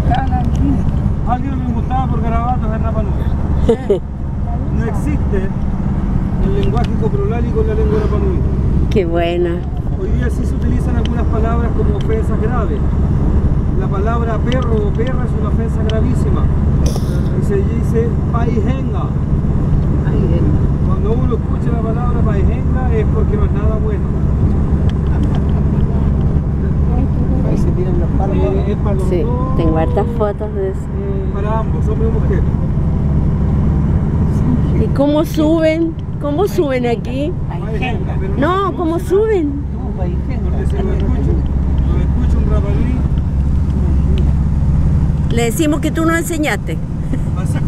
Alguien me gustaba por garabatos en Rapa Nui. No existe el lenguaje coprolálico en la lengua de Rapa Nui. Qué buena. Hoy día sí se utilizan algunas palabras como ofensas graves. La palabra perro o perra es una ofensa gravísima. Y se dice paijenga. Cuando uno escucha la palabra paijenga es porque no es nada bueno. Ahí se tiran los palos. Es para los Sí, dos, tengo hartas fotos de eso. para ambos, hombre y mujer. ¿Y cómo suben? ¿Cómo suben aquí? Paijenga, pero No, ¿cómo suben? porque si lo escucho un Rapa Nui, Le decimos que tú nos enseñaste. así